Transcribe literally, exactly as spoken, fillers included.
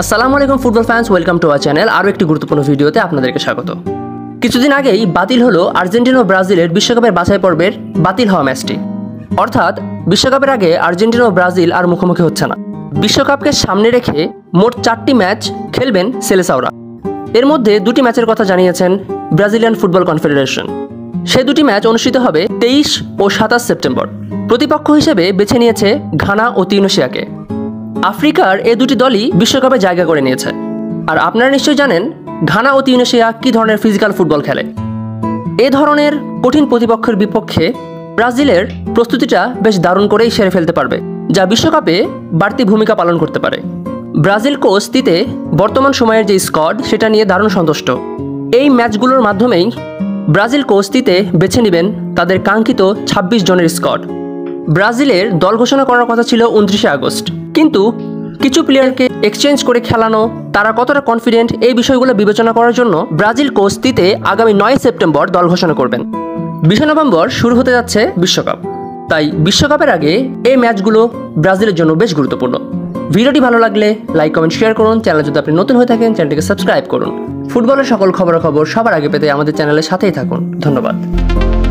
আসসালামু আলাইকুম football fans, welcome to our channel. আরও একটি গুরুত্বপূর্ণ ভিডিওতে আপনাদেরকে স্বাগত। কিছুদিন আগেই বাতিল হলো আর্জেন্টিনা ও ব্রাজিলের বিশ্বকাপের বাছাই পর্বের বাতিল হওয়া ম্যাচটি। অর্থাৎ বিশ্বকাপের আগে আর্জেন্টিনা ও ব্রাজিল আর মুখোমুখি হচ্ছে না। বিশ্বকাপকে সামনে রেখে মোট চারটি ম্যাচ খেলবেন সেলেসাওরা। এর মধ্যে দুটি ম্যাচের কথা জানিয়েছেন ব্রাজিলিয়ান ফুটবল কনফেডারেশন। সেই দুটি ম্যাচ অনুষ্ঠিত হবে তেইশ ও সাতাশ সেপ্টেম্বর। প্রতিপক্ষ হিসেবে বেছে নিয়েছে ঘানা ও তিউনিসিয়াকে। আফ্রিকার এই দুটি দলই বিশ্বকাপে জায়গা করে নিয়েছে। আর আপনারা নিশ্চয়ই জানেন ঘানা ও তিউনিসিয়া কী ধরনের ফিজিক্যাল ফুটবল খেলে। এ ধরনের কঠিন প্রতিপক্ষের বিপক্ষে ব্রাজিলের প্রস্তুতিটা বেশ দারুণ করেই সেরে ফেলতে পারবে, যা বিশ্বকাপে বাড়তি ভূমিকা পালন করতে পারে। ব্রাজিল কোচ তিতে বর্তমান সময়ের যে স্কোয়াড সেটা নিয়ে দারুণ সন্তুষ্ট। এই ম্যাচগুলোর মাধ্যমেই ব্রাজিল কোচ তিতে বেছে নেবেন তাদের কাঙ্ক্ষিত ছাব্বিশ জনের স্কোয়াড। ব্রাজিলের দল ঘোষণা করার কথা ছিল উনত্রিশে আগস্ট, কিন্তু কিছু প্লেয়ারকে এক্সচেঞ্জ করে খেলানো, তারা কতটা কনফিডেন্ট এই বিষয়গুলো বিবেচনা করার জন্য ব্রাজিল কোচ তিতে আগামী নয় সেপ্টেম্বর দল ঘোষণা করবেন। বিশে নভেম্বর শুরু হতে যাচ্ছে বিশ্বকাপ, তাই বিশ্বকাপের আগে এই ম্যাচগুলো ব্রাজিলের জন্য বেশ গুরুত্বপূর্ণ। ভিডিওটি ভালো লাগলে লাইক কমেন্ট শেয়ার করুন। চ্যানেলে যদি আপনি নতুন হয়ে থাকেন চ্যানেলটিকে সাবস্ক্রাইব করুন। ফুটবলের সকল খবরাখবর সবার আগে পেতে আমাদের চ্যানেলের সাথেই থাকুন। ধন্যবাদ।